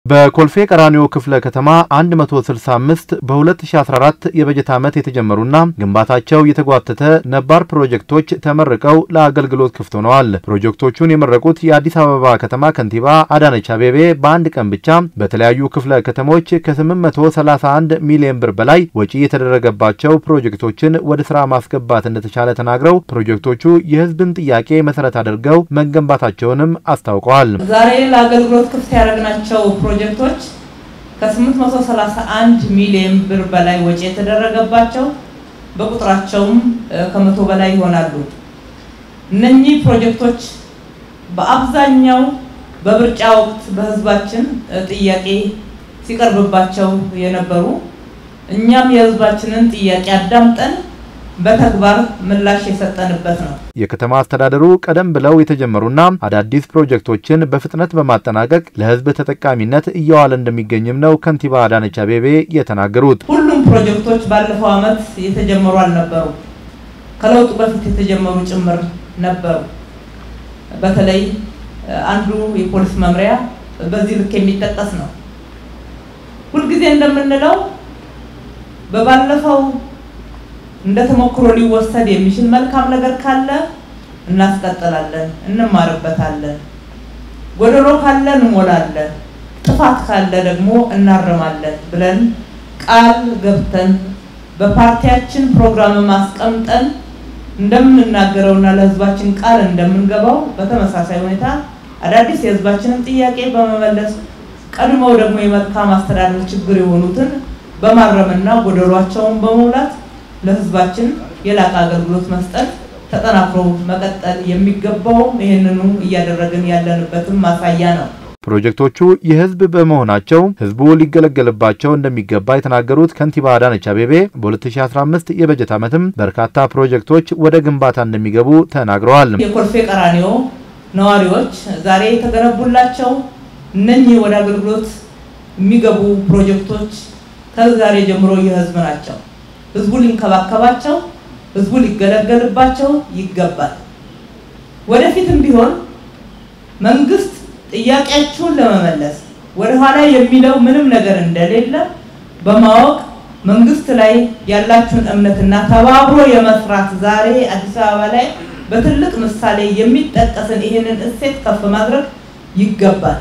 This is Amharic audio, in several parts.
በኮልፌ ቀራኒዮ ክፍለ ከተማ 165 በ2014 የበጀት ዓመት የተጀመሩና ግንባታቸው የተጓተተ ነባር ፕሮጀክቶች ተመርቀው ለአገልግሎት ክፍት ሆነዋል። ፕሮጀክቶቹን የመረቁት የአዲስ አበባ ከተማ ከንቲባ አዳነች አቤቤ በአንድ ቀን ብቻ በተለያዩ ክፍለ ከተሞች ከ831 ሚሊዮን ብር በላይ ወጪ የተደረገባቸው ፕሮጀክቶችን ወደ ስራ ማስገባት እንደተቻለ ተናግረው ፕሮጀክቶቹ የህዝብን ጥያቄ መሰረት አድርገው መገንባታቸውንም አስታውቀዋል። ዛሬ ለአገልግሎት ክፍት ያደረግናቸው ፕሮጀክቶች ከ831 ሚሊዮን ብር በላይ ወጪ የተደረገባቸው በቁጥራቸውም ከ100 በላይ ይሆናሉ። እነኚህ ፕሮጀክቶች በአብዛኛው በብርጫ ወቅት በህዝባችን ጥያቄ ሲቀርብባቸው የነበሩ እኛም የህዝባችንን ጥያቄ አዳምጠን በተግባር ምላሽ የሰጠንበት ነው። የከተማ አስተዳደሩ ቀደም ብለው የተጀመሩና አዳዲስ ፕሮጀክቶችን በፍጥነት በማጠናቀቅ ለህዝብ ተጠቃሚነት እያዋለ እንደሚገኝም ነው ከንቲባ አዳነች አቤቤ የተናገሩት። ሁሉም ፕሮጀክቶች ባለፈው ዓመት የተጀመሩ አልነበሩ፣ ከለውጡ በፊት የተጀመሩ ጭምር ነበሩ። በተለይ አንዱ የፖሊስ መምሪያ በዚህ ልክ የሚጠቀስ ነው። ሁልጊዜ እንደምንለው በባለፈው እንደተሞክሮ ሊወሰድ የሚችል መልካም ነገር ካለ እናስቀጥላለን፣ እንማርበታለን። ጎደሎ ካለ እንሞላለን፣ ጥፋት ካለ ደግሞ እናርማለን ብለን ቃል ገብተን በፓርቲያችን ፕሮግራም ማስቀምጠን እንደምንናገረውና ለህዝባችን ቃል እንደምንገባው በተመሳሳይ ሁኔታ አዳዲስ የህዝባችንን ጥያቄ በመመለስ ቀድሞው ደግሞ የመልካም አስተዳደር ችግር የሆኑትን በማረምና ጎደሏቸውን በመሙላት ለህዝባችን የላቀ አገልግሎት መስጠት ተጠናክሮ መቀጠል የሚገባው ይሄንኑ እያደረግን ያለንበትም ማሳያ ነው። ፕሮጀክቶቹ የህዝብ በመሆናቸው ህዝቡ ሊገለገልባቸው እንደሚገባ የተናገሩት ከንቲባ አዳነች አቤቤ በ2015 የበጀት ዓመትም በርካታ ፕሮጀክቶች ወደ ግንባታ እንደሚገቡ ተናግረዋል። የኮልፌ ቀራኒዮ ነዋሪዎች ዛሬ የተገነቡላቸው እነኚህ ወደ አገልግሎት የሚገቡ ፕሮጀክቶች ከዛሬ ጀምሮ የህዝብ ናቸው። ህዝቡ ሊንከባከባቸው፣ ህዝቡ ሊገለገልባቸው ይገባል። ወደፊትም ቢሆን መንግስት ጥያቄያችሁን ለመመለስ ወደ ኋላ የሚለው ምንም ነገር እንደሌለ በማወቅ መንግስት ላይ ያላችሁን እምነትና ተባብሮ የመስራት ዛሬ አዲስ አበባ ላይ በትልቅ ምሳሌ የሚጠቀስን ይሄንን እሴት ከፍ ማድረግ ይገባል።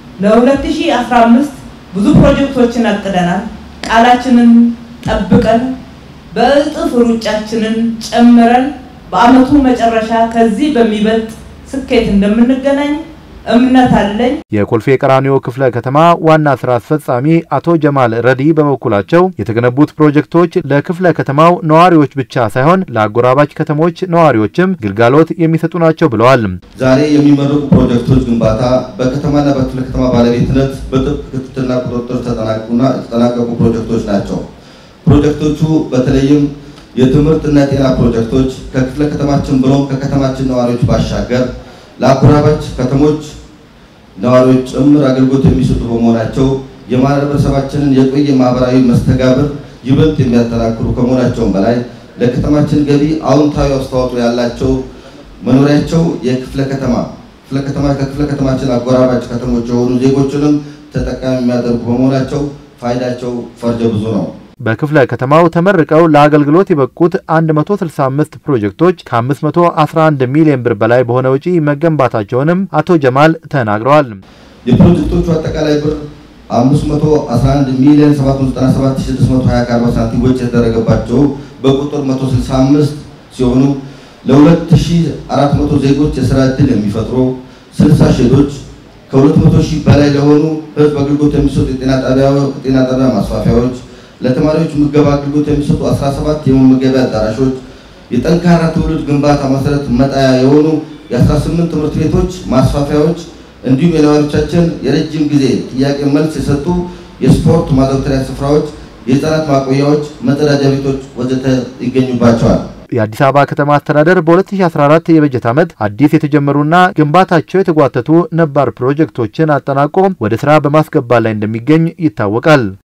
ለ2015 ብዙ ፕሮጀክቶችን አቅደናል። ቃላችንን ጠብቀን በእጥፍ ሩጫችንን ጨምረን በአመቱ መጨረሻ ከዚህ በሚበልጥ ስኬት እንደምንገናኝ እምነት አለኝ። የኮልፌ ቀራኒዮ ክፍለ ከተማ ዋና ስራ አስፈጻሚ አቶ ጀማል ረዲ በበኩላቸው የተገነቡት ፕሮጀክቶች ለክፍለ ከተማው ነዋሪዎች ብቻ ሳይሆን ለአጎራባች ከተሞች ነዋሪዎችም ግልጋሎት የሚሰጡ ናቸው ብለዋል። ዛሬ የሚመረቁ ፕሮጀክቶች ግንባታ በከተማና በክፍለ ከተማ ባለቤትነት በጥብቅ ክትትልና ቁጥጥር ተጠናቀቁ ፕሮጀክቶች ናቸው። ፕሮጀክቶቹ በተለይም የትምህርትና ጤና ፕሮጀክቶች ከክፍለ ከተማችን ብሎም ከከተማችን ነዋሪዎች ባሻገር ለአጎራባች ከተሞች ነዋሪዎች ጭምር አገልግሎት የሚሰጡ በመሆናቸው የማህበረሰባችንን የቆየ ማህበራዊ መስተጋብር ይበልጥ የሚያጠናክሩ ከመሆናቸውም በላይ ለከተማችን ገቢ አዎንታዊ አስተዋጽኦ ያላቸው መኖሪያቸው ከክፍለ ከተማችን አጎራባች ከተሞች የሆኑ ዜጎችንም ተጠቃሚ የሚያደርጉ በመሆናቸው ፋይዳቸው ፈርጀ ብዙ ነው። በክፍለ ከተማው ተመርቀው ለአገልግሎት የበቁት 165 ፕሮጀክቶች ከ511 ሚሊዮን ብር በላይ በሆነ ወጪ መገንባታቸውንም አቶ ጀማል ተናግረዋል። የፕሮጀክቶቹ አጠቃላይ ብር 511 ሚሊዮን 797620 ሳንቲም ወጪ የተደረገባቸው በቁጥር 165 ሲሆኑ ለ2400 ዜጎች የሥራ ዕድል የሚፈጥሩ 60 ሼዶች ከ200 ሺህ በላይ ለሆኑ ህዝብ አገልግሎት የሚሰጡ የጤና ጣቢያ ማስፋፊያዎች ለተማሪዎች ምገባ አገልግሎት የሚሰጡ 17 የመመገቢያ አዳራሾች የጠንካራ ትውልድ ግንባታ መሰረት መጣያ የሆኑ የ18 ትምህርት ቤቶች ማስፋፊያዎች እንዲሁም የነዋሪዎቻችን የረጅም ጊዜ ጥያቄ መልስ የሰጡ የስፖርት ማዘውተሪያ ስፍራዎች የህፃናት ማቆያዎች መጸዳጃ ቤቶች ወዘተ ይገኙባቸዋል። የአዲስ አበባ ከተማ አስተዳደር በ2014 የበጀት ዓመት አዲስ የተጀመሩና ግንባታቸው የተጓተቱ ነባር ፕሮጀክቶችን አጠናቆ ወደ ስራ በማስገባት ላይ እንደሚገኝ ይታወቃል።